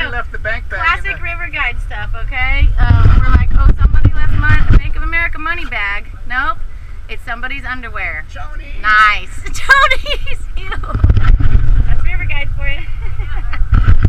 left the bank bag. Classic river guide stuff, okay? We're like, oh, somebody left Bank of America money bag. Nope, it's somebody's underwear. Joni. Nice. Joni's. Ew. That's river guide for you.